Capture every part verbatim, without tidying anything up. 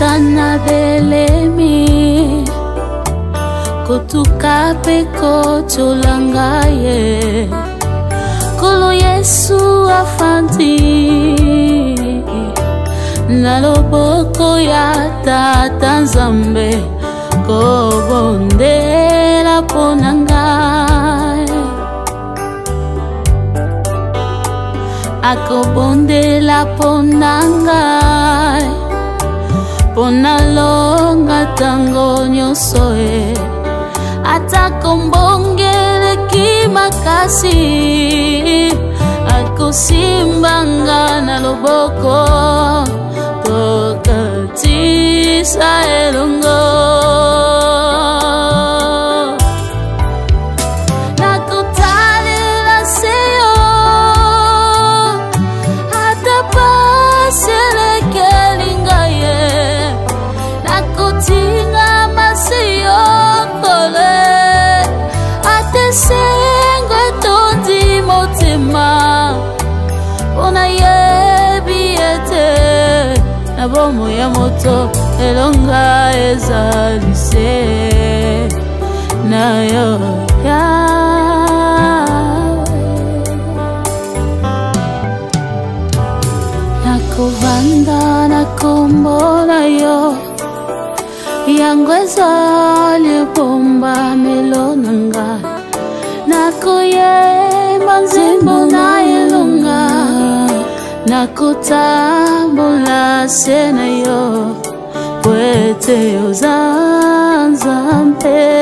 Satana belemi Kotuka peko cholangaye Kolo Yesu afandi Naloboko ya Tata Nzambe Kobondela ponangai Akobondela ponangai Ponalonga tango nyosoe Atakombongele kimakasi Akosimbanga na loboko Tokatisa elongo Nakotalela seyo Atapaseleke Nakotinga masiyo kole Atesengwe tondi motema Ona yebiete Nabomo ya moto elonga ezalise Nayo ya Nakovanda nakombola yo Yangweza libomba melonanga Nakoyemba nzembo na elonga Nakotambola sena yo Kwete yo zanzampe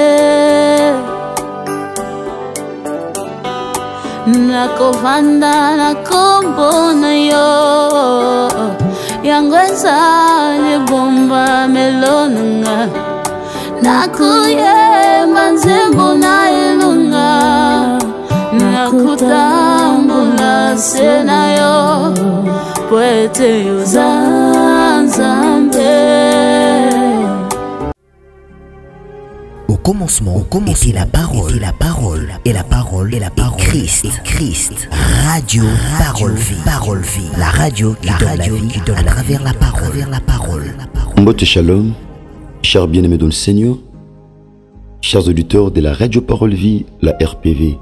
Nakovanda nakombona yo Yangweza libomba melonanga Nakuyemba nzembo na elonga Nakutambula sena yo Pwete yo zanzambe Au commencement, au commencement était la parole, était la parole, et la parole, et la parole, Christ, et Christ. Radio, parole vie, parole vie. La radio, la radio qui donne à travers la parole, vers la parole. Mbote Shalom, chers bien-aimés dans le Seigneur, chers auditeurs de la radio Parole Vie, la R P V.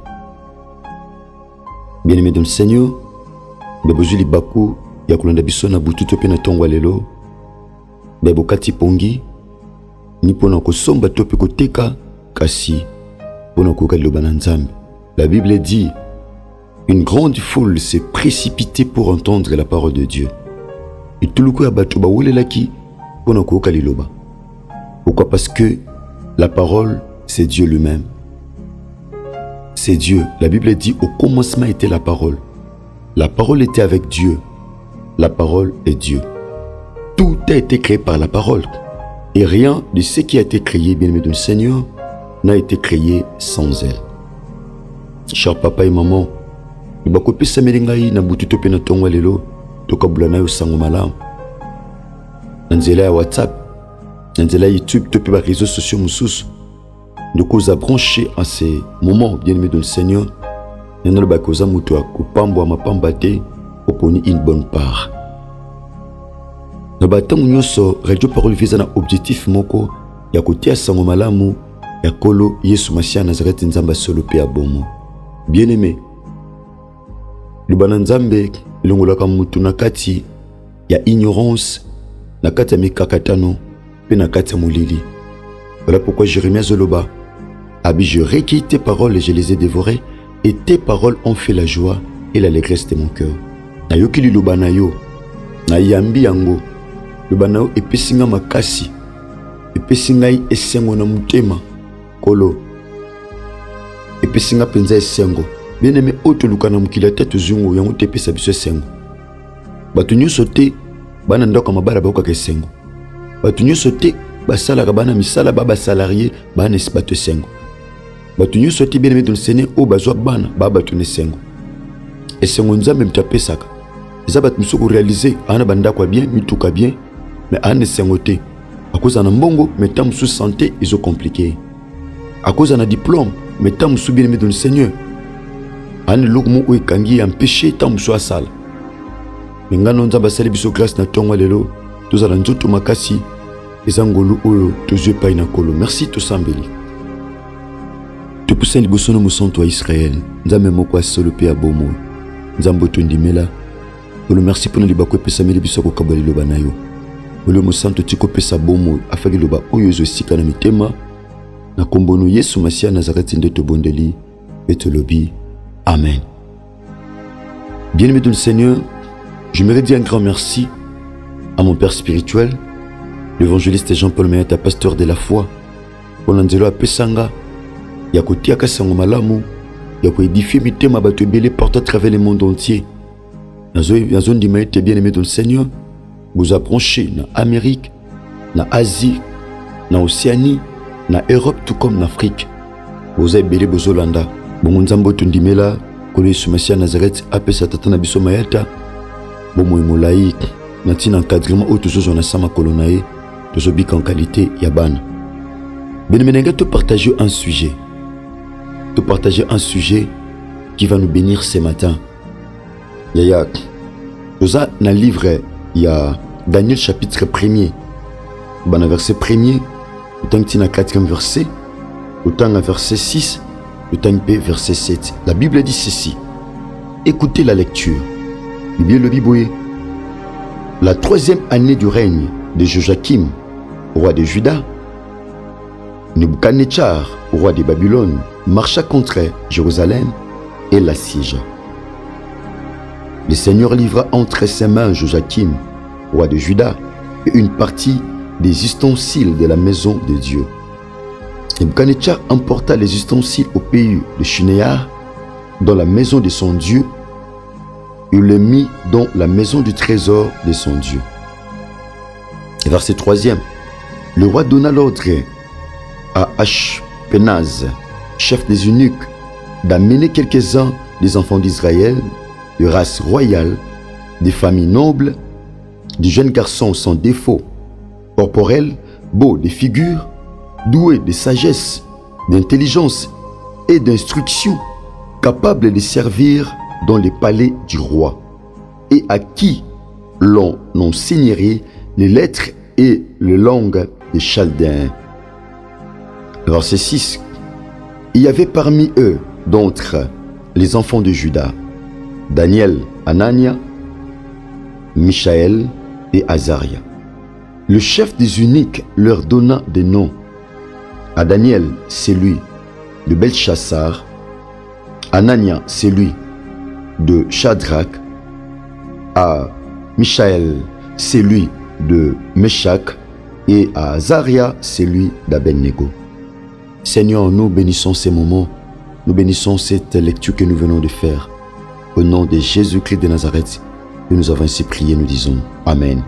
Bien-aimés dans le Seigneur, Bebozuli Baku, Yakulanda Bissona Bututo Penatongwa Lelo, Bebokati Pongi, Nipona Kosomba Tope Koteka, Kasi, Pona Kokaliobana Nzambe. La Bible dit, une grande foule s'est précipitée pour entendre la parole de Dieu. Et tout le coup a battu Baoulelaki, Pona Kokaliloba. Pourquoi? Parce que la parole, c'est Dieu lui-même. C'est Dieu. La Bible dit, au commencement était la parole. La parole était avec Dieu. La parole est Dieu. Tout a été créé par la parole. Et rien de ce qui a été créé, bien-aimé de Seigneur, n'a été créé sans elle. Chers papa et maman, nous avons copié ça melingai na bututo pe na tongwa lelo tokabula na yo sango malamu. Nzela ya WhatsApp, nzela ya YouTube, tope ba réseaux sociaux mususu. De cause à brancher en ces moments, bien-aimé de le Seigneur, nous avons besoin de kupambo ma pambate pour une bonne part. Nous avons so radio parole visa na objectif moko ya kotia sango malamu ya kolo Yesu Masia Nazareth nzamba solo pe abomo. Bien-aimé, Lubana Nzambe ilongolaka mutu na kati ya ignorance, na kati ya mikakatano pe na kati ya mulili. Voilà pourquoi Jérémie Zoloba Abi, je recueillis tes paroles et je les ai dévorées, et tes paroles ont fait la joie et l'allégresse de mon cœur. Na yokili lubana yo, na yambi yango, lubana yo epesinga makasi, epesinga yi esengo na mutema, kolo, epesinga penza esengo, bien aimé oto lukana mukila tatu zungu yango tepe sabiso esengo. Batu nyonso te, bana ndoko mabala bakoka esengo. Batu nyonso te, basala bana misala baba salarié, bana esbato esengo. Batu nyonso te bien aimé dans le Seigneur o bazwa bana baba tune sengo. Esengo nzambe mtapesaka. Eza bat musuko réaliser ana banda kwa bien, mituka bien, mais ana sengo te. À cause na mbongo, mais tant sous santé, ils ont compliqué. À cause na diplôme, mais tant sous bien aimé dans le Seigneur. Ana lokmo o ekangi empêcher tant sous asala. Mais ngano nzamba sali biso grâce na tonga lelo, tozala nzoto makasi, ezangolu oyo tozwe pai na kolo. Merci tosambeli. Topusani liboso na mosantu wa Israël. Nzambe moko asolo pe abomo. Nzambe tondimela. Olo merci pona libako epesameli biso kokabwa liloba na yo. Olo mosantu tikopesa bomo afaki liloba oyo ezosika na mitema. Na kombono Yesu Masia Nazareth nde tobondeli et tolobi. Amen. Bien-aimé de le Seigneur, je me redis un grand merci à mon père spirituel, l'évangéliste Jean-Paul Mayata, pasteur de la foi, pour l'anzelo à Pesanga, Yakotia Kasango Malamu, Yako édifier mitema bato ebele partout à travers le monde entier. Dans une zone d'humanité, bien-aimé de le Seigneur, vous approchez dans l'Amérique, dans l'Asie, dans l'Océanie, dans l'Europe, tout comme en Afrique. Vous avez belé Bozolanda, bon Nzambo Tundimela, Kole Sumasia Nazareth, Apesa Tatana Biso Mayata, bon Moïmolaï, Natin encadrement, ou tous ceux on a sama Kolonae, tous ceux en qualité, Yaban. Bien-aimé, te partager un sujet, te partager un sujet qui va nous bénir ce matin. Il y a, dans un livre, il y a Daniel chapitre premier, dans le verset premier, autant que le quatrième verset, autant le verset six, autant que verset sept. La Bible dit ceci. Écoutez la lecture. Bible le Bible. La troisième année du règne de Joachim, roi de Juda, Nebuchadnezzar, roi de Babylone, marcha contre Jérusalem et l'assiégea. Le Seigneur livra entre ses mains Joachim, roi de Juda, et une partie des ustensiles de la maison de Dieu. Nebuchadnezzar emporta les ustensiles au pays de Shinéar, dans la maison de son Dieu, et les mit dans la maison du trésor de son Dieu. Et verset troisième. Le roi donna l'ordre à Ashpenaz, chef des eunuques, d'amener quelques-uns des enfants d'Israël, de race royale, des familles nobles, des jeunes garçons sans défaut, corporels, beaux de figure, doués de sagesse, d'intelligence et d'instruction, capables de servir dans les palais du roi, et à qui l'on enseignerait les lettres et les langues des Chaldéens. Verset six. Il y avait parmi eux, d'entre les enfants de Juda, Daniel, Anania, Michaël et Azaria. Le chef des eunuques leur donna des noms. À Daniel, c'est lui de Belchassar. Anania, c'est lui de Shadrach. À Michaël, c'est lui de Meshach. Et à Azaria, c'est lui d'Abednego. Seigneur, nous bénissons ces moments. Nous bénissons cette lecture que nous venons de faire. Au nom de Jésus-Christ de Nazareth, que nous avons ainsi prié, nous disons Amen.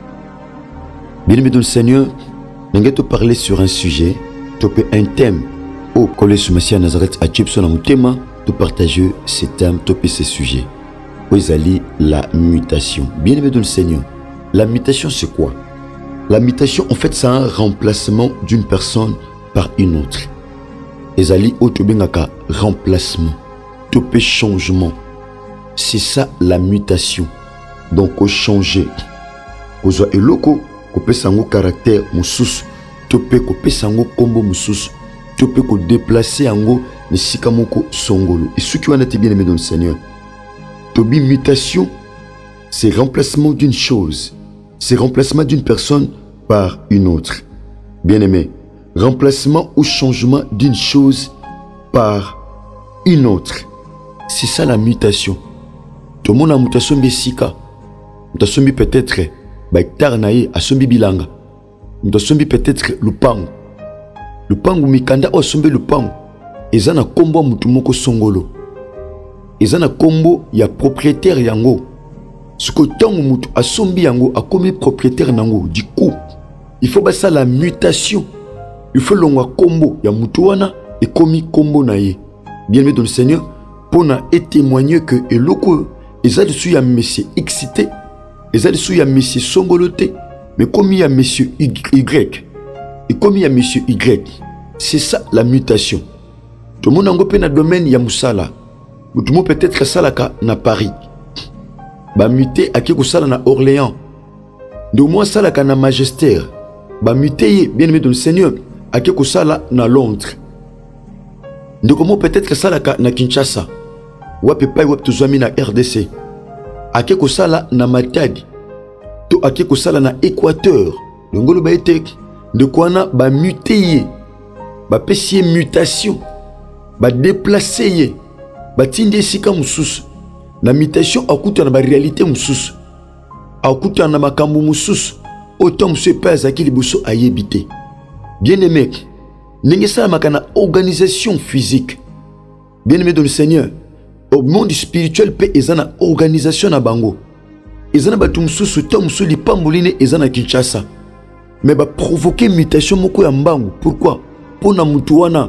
Bien-aimé de le Seigneur, nous allons te parler sur un sujet, un thème. Au collège Masia Nazareth à Chipson à Moutema, te partager ces thèmes, toper ces sujets. Oizali, la mutation. Bien-aimé de le Seigneur, la mutation c'est quoi? La mutation, en fait, c'est un remplacement d'une personne par une autre. Ezali, otobengaka remplacement, topé changement. C'est ça la mutation. Donc, au changer. Ozo eloko, kopé sango caractère mususu, topé kopé sango kombo mususu, topé ko déplacer ango ne sikamoko songolo. Et ce qui va être bien aimé dans le Seigneur. Tobi mutation, c'est remplacement d'une chose. C'est remplacement d'une personne par une autre. Bien aimé. Remplacement ou changement d'une chose par une autre. C'est ça la mutation. Tout le monde a mutation besika. Mutation peut-être baïtar nae asombi bilanga. Mutation peut-être lupango. Lupango mikanda o asombi lupango. Ezana kombo mutu moko songolo. Ezana kombo ya propriétaire yango. Siko tango mutu asombi yango akomi propriétaire nango. Du coup, il faut basa la mutation. Il faut l'ongwa kombo ya mutuana et komi kombo nae. Bien-aimé dans le Seigneur, pour na et témoigner que eloko ezali sou ya monsieur excité, ezali sou ya monsieur songoloté, mais comme il y a monsieur Y, et comme il y a monsieur Y, c'est ça la mutation. Tout le monde a un domaine ya musala. Tout le monde peut-être salaka na Paris. Ba muté à qui sala na Orléans. De moi salaka na Magistère. ba muté bien aimé dans le Seigneur ake ko sala na Londres ndeko peut-être sala na Kinshasa wapi pai wapi tozwami na R D C ake ko sala na Matadi to ake ko sala na Équateur ngolo ba ete ndeko wana ba muté ba pesi mutation ba déplacer ba tindi sika mususu na mutation akuta na ba réalité mususu akuta na makambo mususu autant monsieur pèse qui liboso ayebité bien aimé n'engé ça makana organisation physique bien aimé dans le Seigneur au monde spirituel pe ezana organisation na bango ezana batu mususu to mususu lipamboline ezana Kinshasa mais ba provoquer mutation moko ya mbangu pourquoi pona mutu wana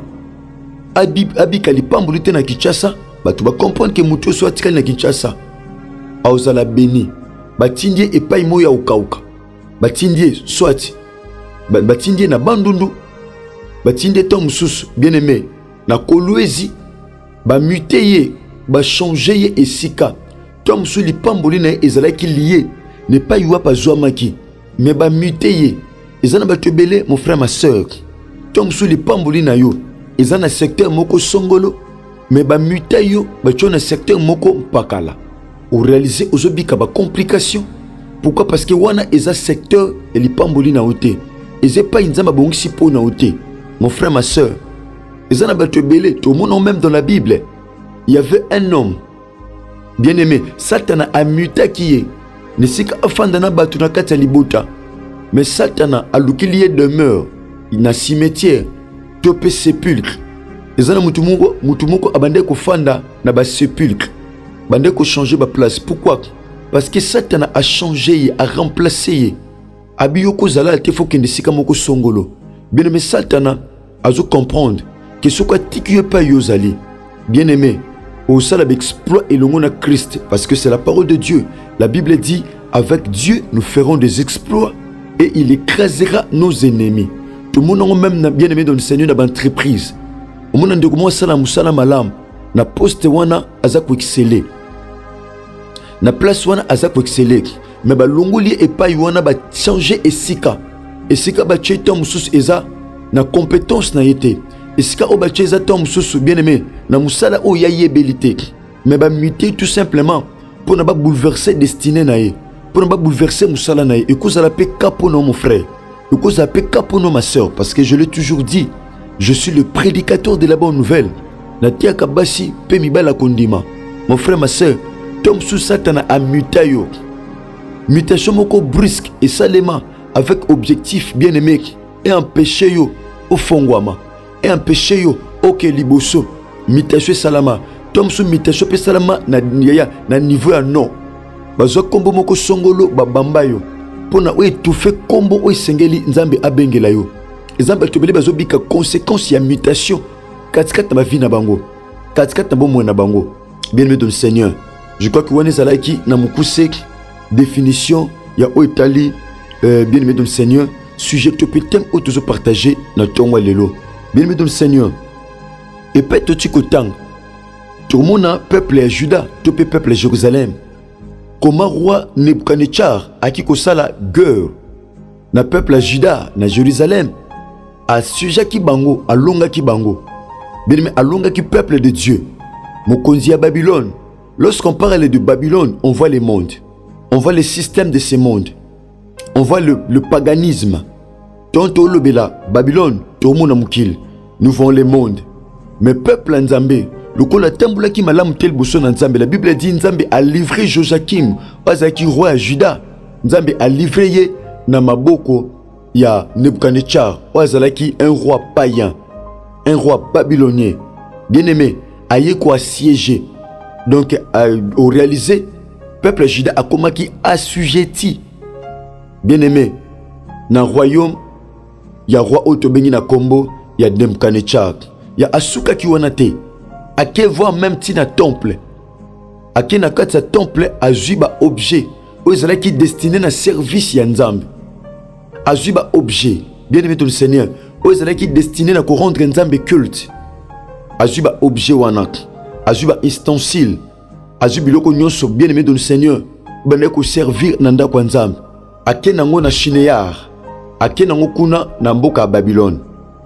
abi abi kalipambolite na Kinshasa batu ba comprendre que mutu soit tikali na Kinshasa aozala béni batindie epai moya ukauka batindie soit batindie na bandundu batindie to mususu bien aimé na Kolwezi ba muté ba changer esika to mususu lipamboli na ezalaki lié ne pas yuwa pa zwamaki mais ba muté ezana batebele mon frère ma sœur to mususu lipamboli na yo ezana secteur moko songolo mais ba muté yo ba chona secteur moko pakala ou réaliser ozobika ba complication. Pourquoi? Parce que wana eza secteur et lipamboli na ote eze pas inzamba bongisi po na ote mon frère ma sœur ezana batebele tout le monde même dans la Bible il y avait un homme bien aimé Satana a muté qui est ne sika afandana batu na kati ya libota mais Satana a lukilie demeure na cimetière topé sépulcre ezana mutu moko mutu moko abande ko fanda na ba sépulcre bande ko changer ba place. Pourquoi? Parce que Satan a changé, a remplacé. Abiyoko zala te faut kende sika moko songolo. Bien aimé Satan a zo comprendre que ce quoi tikue pas yozali. Bien aimé, au salab exploit et le monde à Christ parce que c'est la parole de Dieu. La Bible dit avec Dieu nous ferons des exploits et il écrasera nos ennemis. Tout le monde même bien aimé dans le Seigneur dans l'entreprise. Au monde de comment salam musala malam na poste wana azak exceller. Na place wana azak exceller mais ba longoli et pas wana ba changer esika esika ba cheto mususu eza na compétence na yete esika o ba cheza to mususu bien aimé na musala o ya yebelité mais ba muter tout simplement pour ne pas bouleverser destinée na ye pour ne pas bouleverser musala na ye et cause la paix capono mon frère et cause la paix capono ma sœur parce que je l'ai toujours dit je suis le prédicateur de la bonne nouvelle na tia kabasi pe mibala kondima mon frère ma sœur Tom sous Satan a muté yo. Mutation moko brusque et salement avec objectif bien aimé et empêcher yo au fongwama et empêcher yo au ke liboso mutation salama Tom sous mutation pe salama na yaya na niveau ya non bazo kombo moko songolo babamba yo pona o étouffer kombo o sengeli nzambe abengela yo nzambe tobeli bazo bika conséquence ya mutation katikata ba vie na bango katikata bo na bango bien aimé dans le Seigneur. Je crois que Wane Zalaki n'a mon poussé définition, il y a Oitali, euh, bien aimé dans le Seigneur, sujet que tu peux thème ou toujours partager dans ton walelo. Bien aimé dans le Seigneur. Et pas tout ce temps. Tout le monde a peuple à Juda, tout le peuple à Jérusalem. Comment roi Nebuchadnezzar a qui que ça la guerre, na peuple à Juda, na Jérusalem, à sujet qui bango, à longa qui bango. Bien aimé, à longa qui peuple de Dieu. Mokonzi à Babylone. Lorsqu'on parle de Babylone, on voit les mondes. On voit les systèmes de ces mondes. On voit le, le paganisme. Tonto Lobela, Babylone, Tomounamukil. Nous voyons les mondes. Mais peuple Nzambe, le kola tambula ki malam tel bosso Nzambe. La Bible dit Nzambe a livré Joachim, Azaki roi à Juda. Nzambe a livré ye na maboko ya Nebuchadnezzar, Azalaki un roi païen, un roi babylonien. Bien aimé, aye ko assiégé. Donc, euh, au réalisé, peuple Juda a comment qui assujetti. Bien aimé, dans le royaume, il y a roi Otobeni na Kombo, il y a Nebuchadnezzar, il y a Asuka qui wanate. À quel voir même tina temple. À quel na katsa temple a zuba objet. Aux gens qui destiné na service yanzambe. A zuba objet. Bien aimé ton Seigneur. Aux gens qui destiné na ko rendre nzambe culte. A zuba objet wanak. Azuba ustensile, azuba biloko nyonso bien aimé dans le Seigneur, bande ko servir nanda kwa nzambe. Ake nango na chineyar, ake nango kuna na mboka ya Babylone.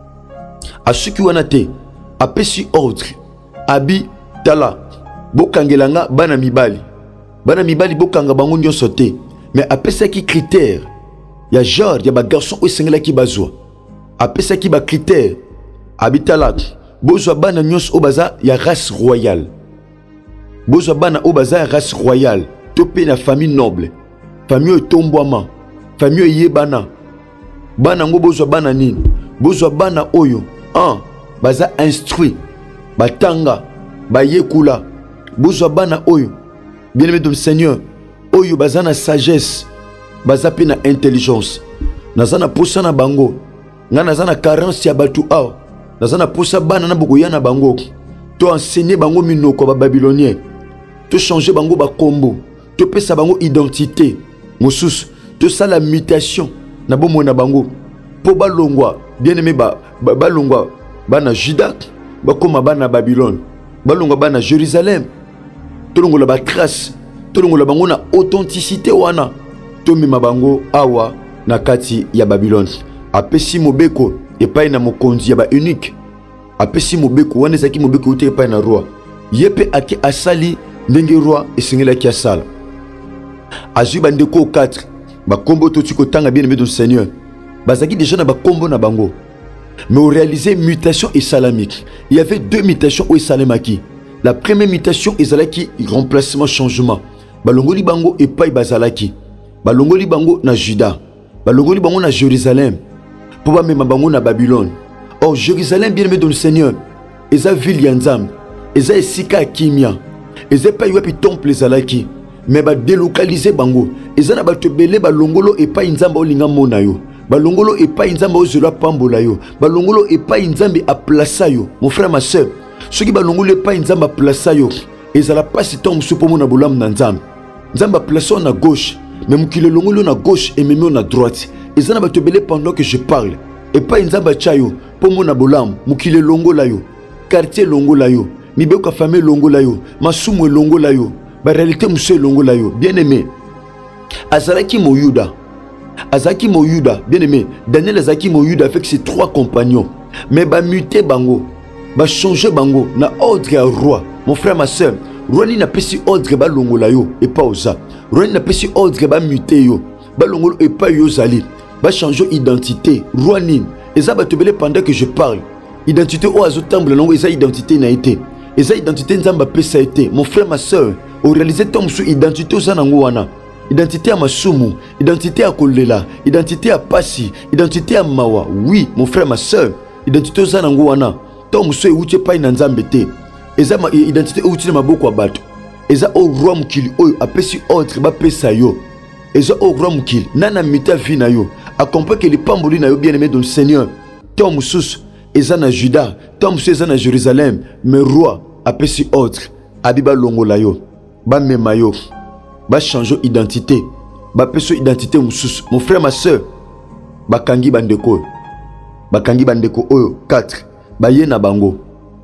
Asuki wana te, apesi ordre, abi tala, bokangelanga bana mibali. Bana mibali bokanga bango nyonso te, mais apesaki critère. Ya genre, ya ba garçon oyo esengelaki bazwa. Apesaki ba critère, abi tala, bozwa bana nyonso oyo baza ya race royale. Bozwa bana oyo baza ya race royale, to pe na famille noble. Famille oyo etombwama, famille oyo yebana. Bana ngo bozwa bana nini? Bozwa bana oyo, un, baza instruit, batanga, bayekula. Bozwa bana oyo, bien-aimé de Seigneur, oyo baza na sagesse, baza pe na intelligence. Naza na posa na bango, nga naza na carence ya batu awa. Naza na posa bana na bokoya na bango. To enseigner bango minoko ba babylonien. To changer bango ba kombo. To pesa bango identité. Mosusu, to sa la mutation na bomo na bango. Po balongwa, bien-aimé ba balongwa bana Juda, ba koma bana Babylone. Balongwa bana Jérusalem. To longola ba trace, to longola bango na authenticité wana. To mema bango awa na kati ya Babylone. Apesi mobeko epai na mokonzi ya ba unique. Apesi mobeko wana ezaki mobeko ute epai na roi. Yepe ake asali ndenge roi esengela ki asala. Azui bandeko quatre, ba kombo to tiko tanga bien aimé de Seigneur. Bazaki déjà na ba kombo na bango. Mais au réaliser mutation islamique, il y avait deux mutations au Salemaki. La première mutation ezalaki remplacement changement. Balongoli bango epai bazalaki. Balongoli bango na Juda. Balongoli bango na Jérusalem. Pour ba mema bango na Babylone. Or Jérusalem bien aimé de Seigneur, eza ville ya Nzambe, eza esika kimia. Eza pa yopi temple ezalaki. Mais ba délocaliser bango. Eza na bato belé balongolo epai Nzambe olinga mona yo. Balongolo epai Nzambe ozela pambola yo. Balongolo epai Nzambe a plaça yo. Mon frère ma sœur, ceux qui balongolo epai Nzambe a plaça yo, ezala pas si tom supo mona bolam na Nzambe. Nzambe a placé na gauche, mais mukile longolo na gauche et même na droite. Eza na bato belé pendant que je parle. Epai Nzambe chayo, po mona bolam, mukile longola yo, quartier longola yo, mibeko famille longola yo, masumu longola yo, ba réalité musse longola yo. Bien aimé, azalaki moyuda. Azaki Moyuda, bien aimé, Daniel Azaki Moyuda avec ses trois compagnons. Mais ba muté bango, ba changer bango, na ordre à roi. Mon frère, ma soeur, roi n'a pas si ordre ba longola yo et pas osa. Roi n'a pas si ordre ba muté yo, ba longolo et pas yo zali. Ba changer identité, roi nin. Et ça ba te belé pendant que je parle. Identité o azotamble longo, et ça identité n'a été. Et ça identité nzamba pesa été. Mon frère, ma soeur, au réaliser tom sous identité o zanango wana. Identité à Masumu, identité à Kolela, identité à Passi, identité à Mawa. Oui, mon frère, ma soeur, identité aux Zanangoana. Tom Soe Uche Pai Nanzambete. Eza ma identité Uche Maboko Abato. Eza au roi Mukili, Oyo, Apesi Autre, Bapesa Yo. Eza au roi Mukili, Nana Mita Vina Yo. Accompagne que les Pamboli na yo bien aimé dans le Seigneur. Tom Sous, Eza na Juda, Tom Sous, Eza na Jérusalem. Mais roi, Apesi Autre, Abiba Longola Yo. Ba Memayo. Ba changer identité, ba peso identité mususu. Mon frère, ma soeur, ba kangi bandeko, ba kangi bandeko oyo quatre, ba yena bango,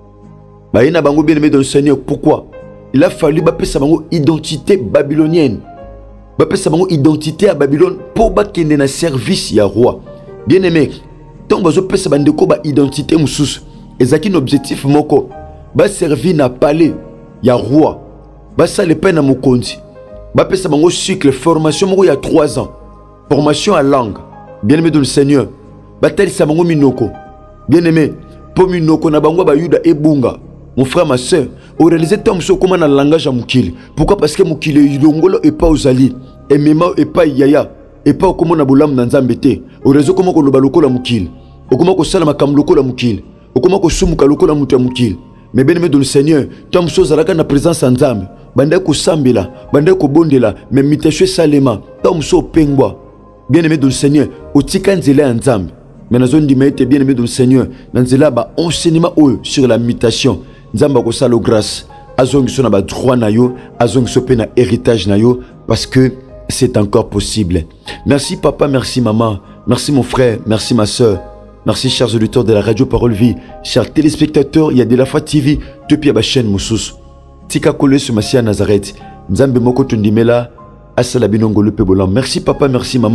ba yena bango bien aimé dans le Seigneur. Pourquoi? Il a fallu ba pesa bango identité babylonienne, ba pesa bango identité à Babylone pour ba kende na service ya roi. Bien aimé, tant bazo pesa bandeko ba identité mususu, ezaki un objectif moko, ba servir na palais ya roi, ba sa le peine na mokonzi. Bapé ça bango cycle formation il y a trois ans. Formation à langue. Bien aimé dans le Seigneur. Bataille ça bango minoko. Bien aimé. Pour minoko na bango ba yuda ebunga. Mon frère, ma soeur, au réaliser tom so comment na langage à mukili. Pourquoi? Parce que mukili yongolo et pas aux ali. Et mema et pas yaya. Et pas comment na bolam na nzambete. Au réseau comment ko loba loko la mukili. Au comment ko sala makam loko la mukili. Au comment ko sumuka loko la mutu mukili. Mais bien aimé dans le Seigneur, tom so zalaka na présence en nzambe. Bande ko sambela, bande ko bondela, mais mitashwe salema, tom so pengwa. Bien aimé dans le Seigneur, au tikanzela nzambe. Mais na zone di maite bien aimé dans le Seigneur, nanzela ba enseignement oyo sur la mutation. Nzamba ko salo grâce, azongi so na ba droit na yo, azongi so pe na héritage na yo parce que c'est encore possible. Merci papa, merci maman, merci mon frère, merci ma soeur. Merci chers auditeurs de la radio Parole Vie, chers téléspectateurs, il y a de la Foi T V depuis ma chaîne Moussous. Tika Kole sur Massia Nazareth. Nzambe moko tundimela asala binongo le pebolam. Merci papa, merci maman.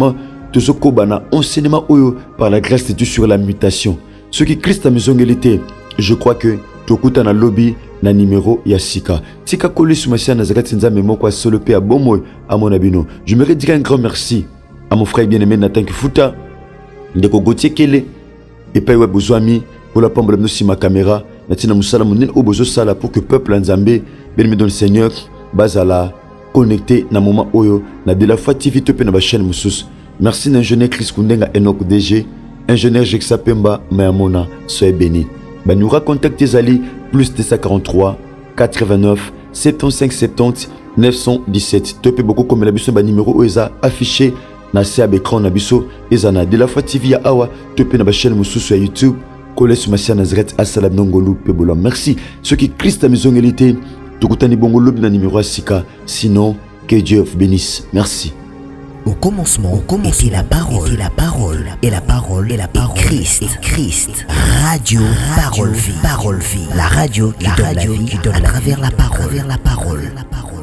tozokobana enseignement oyo par la grâce de Dieu sur la mutation. Ce qui Christ a maison était, je crois que tokuta na lobby na numéro ya sika. Tika kole sumasia na zakati nzambe moko a solo pe a bomo a mon abino. Je me dire un grand merci à mon frère bien-aimé Nathan Kifuta, ndeko Gauthier Kele, et pa web bozwami pour la pombe la si ma caméra, natina musala monen o bozo sala pour que peuple nzambe bien-aimé dans le Seigneur bazala connecté na moment oyo na de la fois T V tope na ba chaîne musus. Merci l'ingénieur Chris Kundenga Enoch D G, ingénieur Jexa Pemba Mayamona, soyez béni. Bah nous contactez Zali plus deux cent quarante-trois quatre-vingt-neuf soixante-quinze soixante-dix neuf cent dix-sept. Topé beaucoup comme la biso ba numéro oeza affiché na C écran na biso ezana de la fois T V ya awa topé na ba chaîne mususu sur YouTube. Kole Sumasia Nazareth Assalam Nongolu Pebola. Merci. Ceux qui Christ a maison élité, Tokutani Bongo Lob na numéro Sika. Sinon, que Dieu vous bénisse. Merci. Au commencement, au commencement était la parole, était la parole, et la parole, et la parole, et Christ, et Christ. Radio, parole vie, parole vie. La radio qui donne la vie, qui donne à travers la parole, la parole, la parole.